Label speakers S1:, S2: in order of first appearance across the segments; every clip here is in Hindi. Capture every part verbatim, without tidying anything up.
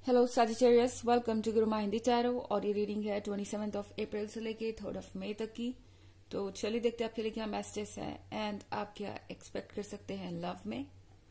S1: Hello Sagittarius, welcome to Guru Hindi tarot. और ये रीडिंग है ट्वेंटी सेवेंथ ऑफ अप्रैल से लेके थर्ड ऑफ मई तक की। तो चलिए देखते हैं आपके लिए क्या मैसेजेस है एंड आप क्या एक्सपेक्ट कर सकते हैं लव में।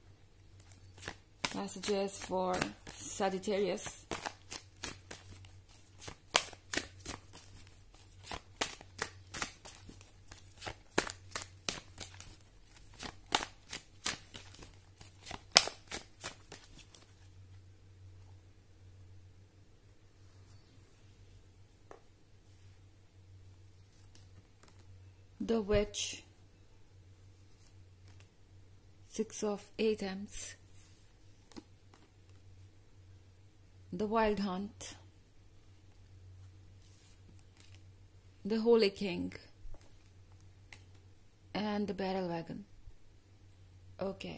S1: Messages for Sagittarius. The Witch, Six of Athems, The Wild Hunt, The Holy King, and The Battle Wagon. Okay.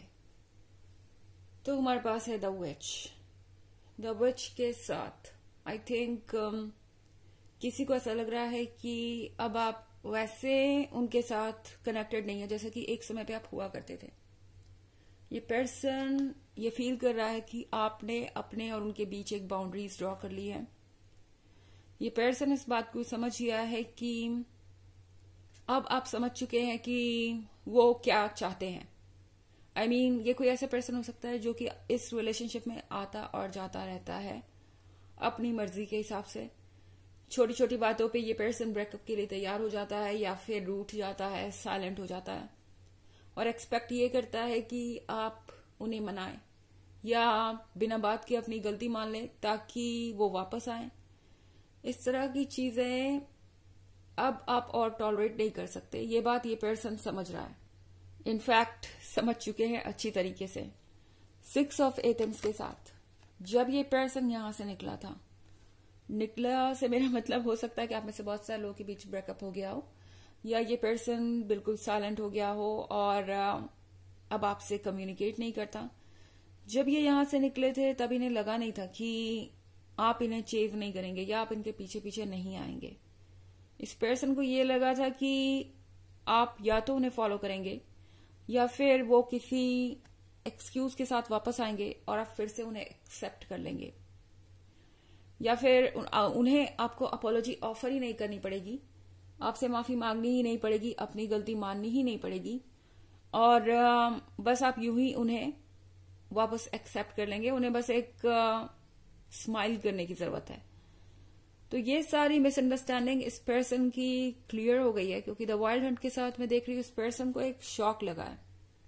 S1: तो हमारे पास है The Witch. The Witch के साथ आई थिंक um, किसी को ऐसा लग रहा है कि अब आप वैसे उनके साथ कनेक्टेड नहीं है जैसे कि एक समय पे आप हुआ करते थे। ये पर्सन ये फील कर रहा है कि आपने अपने और उनके बीच एक बाउंड्रीज ड्रॉ कर ली है। ये पर्सन इस बात को समझ गया है कि अब आप समझ चुके हैं कि वो क्या चाहते हैं। आई I मीन mean, ये कोई ऐसा पर्सन हो सकता है जो कि इस रिलेशनशिप में आता और जाता रहता है अपनी मर्जी के हिसाब से। छोटी छोटी बातों पे ये पर्सन ब्रेकअप के लिए तैयार हो जाता है या फिर रूठ जाता है, साइलेंट हो जाता है और एक्सपेक्ट ये करता है कि आप उन्हें मनाएं या बिना बात के अपनी गलती मान लें ताकि वो वापस आए। इस तरह की चीजें अब आप और टॉलरेट नहीं कर सकते। ये बात ये पर्सन समझ रहा है, इनफैक्ट समझ चुके हैं अच्छी तरीके से। सिक्स ऑफ एथम्स के साथ जब ये पर्सन यहां से निकला था, निकला से मेरा मतलब हो सकता है कि आप में से बहुत सारे लोगों के बीच ब्रेकअप हो गया हो या ये पर्सन बिल्कुल साइलेंट हो गया हो और अब आपसे कम्युनिकेट नहीं करता। जब ये यहां से निकले थे तब इन्हें लगा नहीं था कि आप इन्हें चेव नहीं करेंगे या आप इनके पीछे पीछे नहीं आएंगे। इस पर्सन को ये लगा था कि आप या तो उन्हें फॉलो करेंगे या फिर वो किसी एक्सक्यूज के साथ वापस आएंगे और आप फिर से उन्हें एक्सेप्ट कर लेंगे या फिर उन्हें आपको अपोलॉजी ऑफर ही नहीं करनी पड़ेगी, आपसे माफी मांगनी ही नहीं पड़ेगी, अपनी गलती माननी ही नहीं पड़ेगी और बस आप यूं ही उन्हें वापस एक्सेप्ट कर लेंगे। उन्हें बस एक स्माइल करने की जरूरत है। तो ये सारी मिसअंडरस्टैंडिंग इस पर्सन की क्लियर हो गई है क्योंकि द वाइल्ड हंट के साथ मैं देख रही हूँ इस पर्सन को एक शॉक लगा है।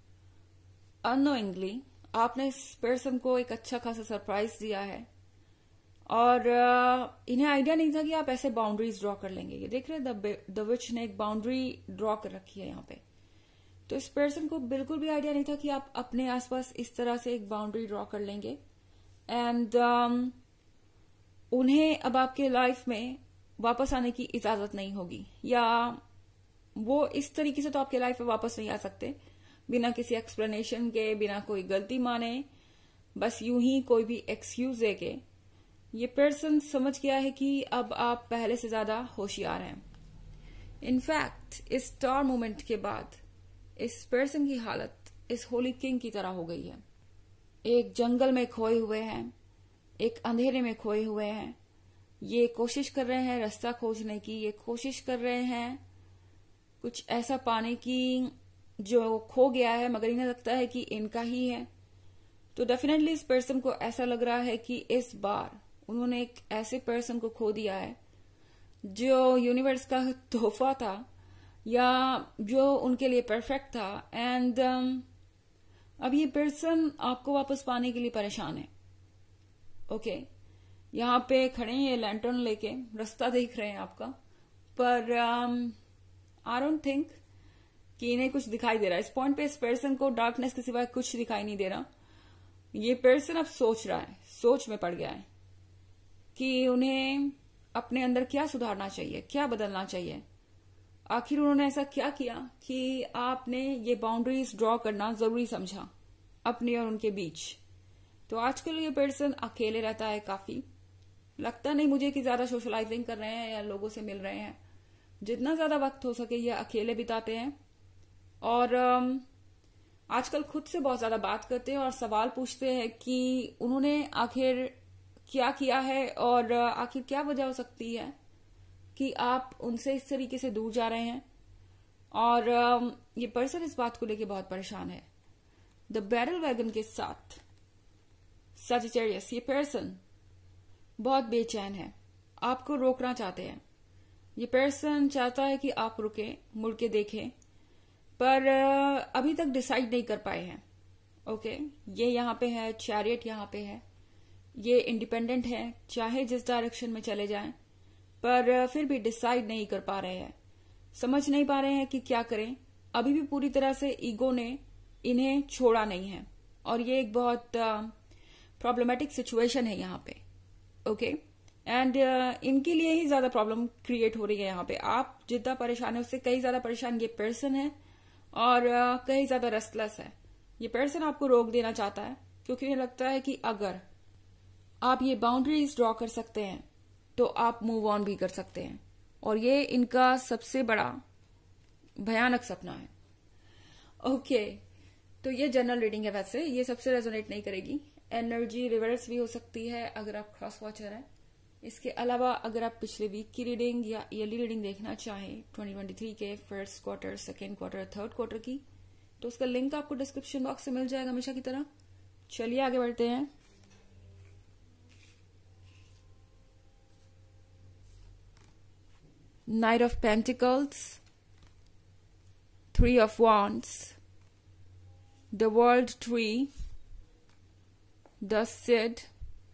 S1: अननोइंगली आपने इस पर्सन को एक अच्छा खासा सरप्राइज दिया है और इन्हें आइडिया नहीं था कि आप ऐसे बाउंड्रीज ड्रॉ कर लेंगे। ये देख रहे हैं द विच ने एक बाउंड्री ड्रॉ कर रखी है यहाँ पे। तो इस पर्सन को बिल्कुल भी आइडिया नहीं था कि आप अपने आसपास इस तरह से एक बाउंड्री ड्रॉ कर लेंगे एंड um, उन्हें अब आपके लाइफ में वापस आने की इजाजत नहीं होगी या वो इस तरीके से तो आपके लाइफ में वापस नहीं आ सकते बिना किसी एक्सप्लेनेशन के, बिना कोई गलती माने, बस यूं ही कोई भी एक्सक्यूज दे के। ये पर्सन समझ गया है कि अब आप पहले से ज्यादा होशियार हैं। इनफैक्ट इस स्टार मोमेंट के बाद इस पर्सन की हालत इस होली किंग की तरह हो गई है। एक जंगल में खोए हुए हैं, एक अंधेरे में खोए हुए हैं। ये कोशिश कर रहे हैं रास्ता खोजने की, ये कोशिश कर रहे हैं कुछ ऐसा पाने की जो खो गया है मगर इन्हें लगता है कि इनका ही है। तो डेफिनेटली इस पर्सन को ऐसा लग रहा है कि इस बार उन्होंने एक ऐसे पर्सन को खो दिया है जो यूनिवर्स का तोहफा था या जो उनके लिए परफेक्ट था एंड um, अब ये पर्सन आपको वापस पाने के लिए परेशान है। Okay okay. यहाँ पे खड़े हैं ये लैंटर्न लेके, रास्ता देख रहे हैं आपका, पर आई डोंट थिंक कि इन्हें कुछ दिखाई दे रहा है। इस पॉइंट पे इस पर्सन को डार्कनेस के सिवाय कुछ दिखाई नहीं दे रहा। ये पर्सन अब सोच रहा है, सोच में पड़ गया है कि उन्हें अपने अंदर क्या सुधारना चाहिए, क्या बदलना चाहिए। आखिर उन्होंने ऐसा क्या किया कि आपने ये बाउंड्रीज ड्रॉ करना जरूरी समझा अपने और उनके बीच। तो आजकल ये पर्सन अकेले रहता है काफी। लगता नहीं मुझे कि ज्यादा सोशलाइजिंग कर रहे हैं या लोगों से मिल रहे हैं। जितना ज्यादा वक्त हो सके ये अकेले बिताते हैं और आजकल खुद से बहुत ज्यादा बात करते हैं और सवाल पूछते हैं कि उन्होंने आखिर क्या किया है और आखिर क्या वजह हो सकती है कि आप उनसे इस तरीके से दूर जा रहे हैं। और ये पर्सन इस बात को लेके बहुत परेशान है। द बैरल वैगन के साथ सजिटेरियस, ये पर्सन बहुत बेचैन है, आपको रोकना चाहते हैं। ये पर्सन चाहता है कि आप रुके, मुड़ के देखें, पर अभी तक डिसाइड नहीं कर पाए हैं। ओके, ये यहाँ पे है, चैरियट यहाँ पे है, ये इंडिपेंडेंट है, चाहे जिस डायरेक्शन में चले जाएं, पर फिर भी डिसाइड नहीं कर पा रहे हैं, समझ नहीं पा रहे हैं कि क्या करें। अभी भी पूरी तरह से ईगो ने इन्हें छोड़ा नहीं है और ये एक बहुत प्रॉब्लमेटिक सिचुएशन है यहाँ पे। ओके, एंड इनके लिए ही ज्यादा प्रॉब्लम क्रिएट हो रही है यहाँ पे। आप जितना परेशान है उससे कई ज्यादा परेशान ये पर्सन है और uh, कई ज्यादा रेस्टलेस है। ये पर्सन आपको रोक देना चाहता है क्योंकि उन्हें लगता है कि अगर आप ये बाउंड्रीज ड्रॉ कर सकते हैं तो आप मूव ऑन भी कर सकते हैं, और ये इनका सबसे बड़ा भयानक सपना है। ओके okay, तो ये जनरल रीडिंग है, वैसे ये सबसे रेजोनेट नहीं करेगी। एनर्जी रिवर्स भी हो सकती है अगर आप क्रॉस वॉचर हैं। इसके अलावा अगर आप पिछले वीक की रीडिंग या ईयरली रीडिंग देखना चाहें ट्वेंटी ट्वेंटी थ्री के first quarter, second quarter, third quarter की, तो उसका लिंक आपको डिस्क्रिप्शन बॉक्स में मिल जाएगा हमेशा की तरह। चलिए आगे बढ़ते हैं। Knight of Pentacles, Three of Wands, the World Tree, the Cid,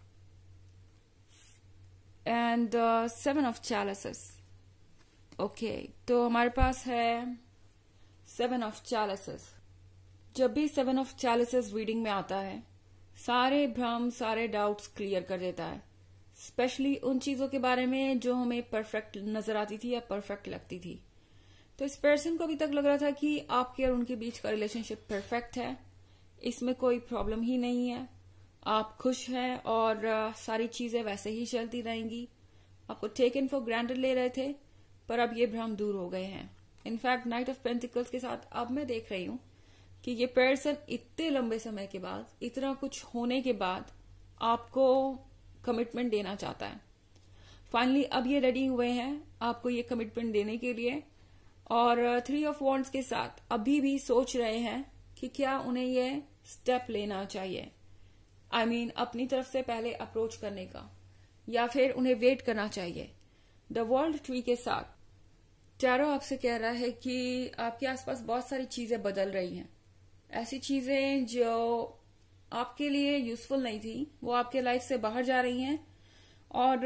S1: and the Seven of Chalices. Okay, तो हमारे पास है Seven of Chalices। जब भी Seven of Chalices रीडिंग में आता है, सारे भ्रम, सारे डाउट्स क्लियर कर देता है, स्पेशली उन चीजों के बारे में जो हमें परफेक्ट नजर आती थी या परफेक्ट लगती थी। तो इस पर्सन को अभी तक लग रहा था कि आपके और उनके बीच का रिलेशनशिप परफेक्ट है, इसमें कोई प्रॉब्लम ही नहीं है, आप खुश हैं और uh, सारी चीजें वैसे ही चलती रहेंगी। आपको टेक इन फॉर ग्रांटेड ले रहे थे, पर अब ये भ्रम दूर हो गए हैं। इनफैक्ट नाइट ऑफ पेंटिकल्स के साथ अब मैं देख रही हूं कि ये पर्सन इतने लंबे समय के बाद, इतना कुछ होने के बाद आपको कमिटमेंट देना चाहता है। फाइनली अब ये रेडी हुए हैं आपको ये कमिटमेंट देने के लिए, और थ्री ऑफ वॉन्ड्स के साथ अभी भी सोच रहे हैं कि क्या उन्हें ये स्टेप लेना चाहिए। आई I मीन mean, अपनी तरफ से पहले अप्रोच करने का, या फिर उन्हें वेट करना चाहिए। द वर्ल्ड ट्री के साथ टैरो आपसे कह रहा है कि आपके आसपास बहुत सारी चीजें बदल रही हैं, ऐसी चीजें जो आपके लिए यूजफुल नहीं थी वो आपके लाइफ से बाहर जा रही हैं, और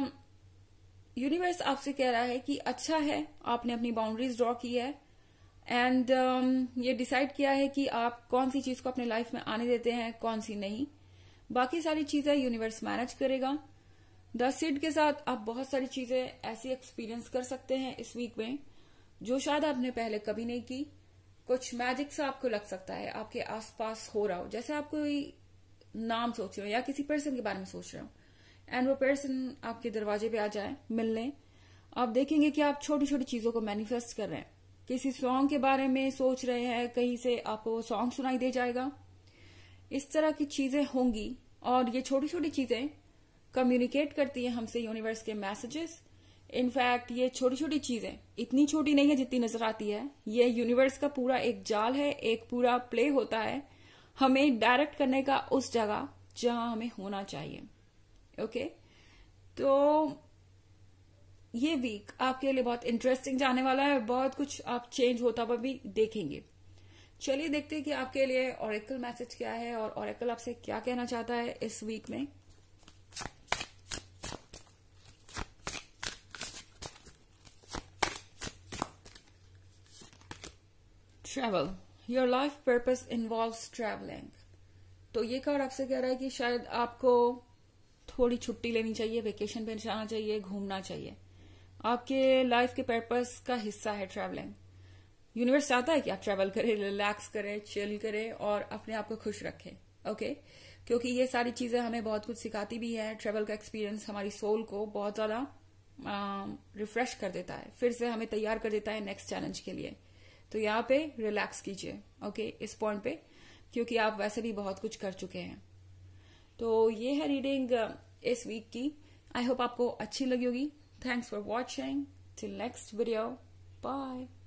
S1: यूनिवर्स uh, आपसे कह रहा है कि अच्छा है आपने अपनी बाउंड्रीज ड्रॉ की है, एंड um, ये डिसाइड किया है कि आप कौन सी चीज को अपने लाइफ में आने देते हैं, कौन सी नहीं। बाकी सारी चीजें यूनिवर्स मैनेज करेगा। द सिड के साथ आप बहुत सारी चीजें ऐसी एक्सपीरियंस कर सकते हैं इस वीक में जो शायद आपने पहले कभी नहीं की। कुछ मैजिक सा आपको लग सकता है आपके आसपास हो रहा हो, जैसे आप कोई नाम सोच रहे हो या किसी पर्सन के बारे में सोच रहे हो, एंड वो पर्सन आपके दरवाजे पे आ जाए मिलने। आप देखेंगे कि आप छोटी छोटी चीजों को मैनिफेस्ट कर रहे हैं, किसी सॉन्ग के बारे में सोच रहे हैं, कहीं से आपको वो सॉन्ग सुनाई दे जाएगा। इस तरह की चीजें होंगी, और ये छोटी छोटी चीजें कम्युनिकेट करती है हमसे यूनिवर्स के मैसेजेस। इनफैक्ट ये छोटी छोटी चीजें इतनी छोटी नहीं है जितनी नजर आती है, ये यूनिवर्स का पूरा एक जाल है, एक पूरा प्ले होता है हमें डायरेक्ट करने का उस जगह जहां हमें होना चाहिए। ओके, तो ये वीक आपके लिए बहुत इंटरेस्टिंग जाने वाला है, बहुत कुछ आप चेंज होता हुआ भी देखेंगे। चलिए देखते हैं कि आपके लिए ऑरेकल मैसेज क्या है और ऑरेकल आपसे क्या कहना चाहता है इस वीक में। Travel, your life purpose involves travelling. तो ये कार्ड आपसे कह रहा है कि शायद आपको थोड़ी छुट्टी लेनी चाहिए, वेकेशन पे जाना चाहिए, घूमना चाहिए। आपके लाइफ के पर्पस का हिस्सा है ट्रैवलिंग। यूनिवर्स चाहता है कि आप ट्रैवल करें, रिलैक्स करें, चिल करें और अपने आप को खुश रखें। ओके, क्योंकि ये सारी चीजें हमें बहुत कुछ सिखाती भी है। ट्रैवल का एक्सपीरियंस हमारी सोल को बहुत ज्यादा रिफ्रेश कर देता है, फिर से हमें तैयार कर देता है नेक्स्ट चैलेंज के लिए। तो यहाँ पे रिलैक्स कीजिए, ओके, इस पॉइंट पे, क्योंकि आप वैसे भी बहुत कुछ कर चुके हैं। तो ये है रीडिंग इस वीक की। आई होप आपको अच्छी लगी होगी। Thanks for watching. Till next video, bye.